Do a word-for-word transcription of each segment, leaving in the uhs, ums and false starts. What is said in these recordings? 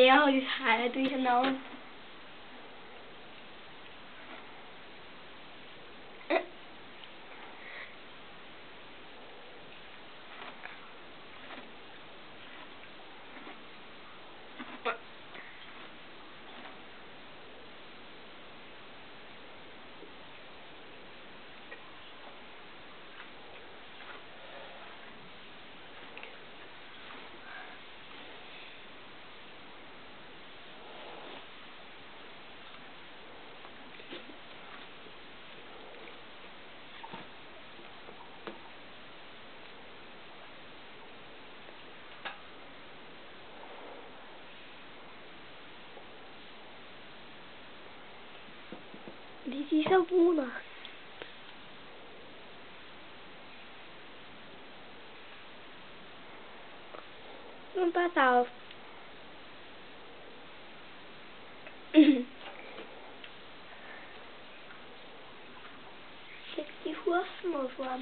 jeg har de Haare durcheinander. Dit is zo woelig. Und pass auf. Jetzt die Hufen mal vor.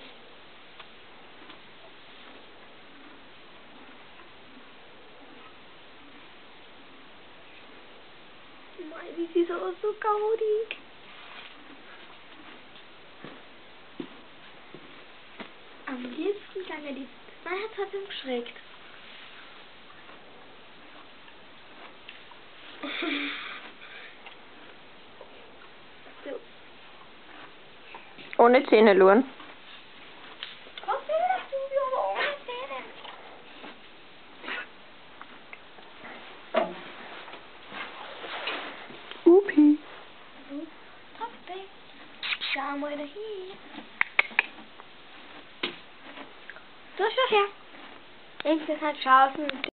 Nein, die ist auch so gaudig. Am liebsten lange die. Mein Herz hat ihn geschreckt. So. Ohne Zähne, Luan. Was willst du, aber ohne Zähne? Upi. Okay. Schau mal hier. So, schau her. Ich bin halt schauen.